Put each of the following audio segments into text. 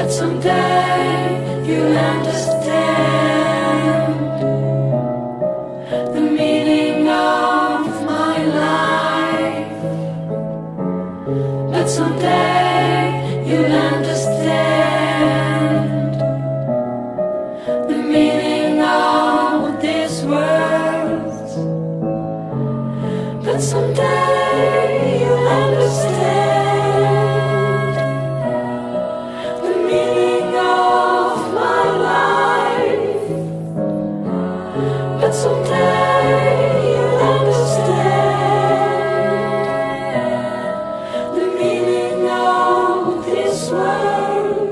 But someday you'll understand the meaning of my life. But someday you'll understand the meaning of this world. But someday you'll understand the meaning of my life. But someday you'll understand the meaning of this world.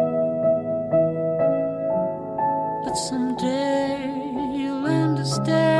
But someday you'll understand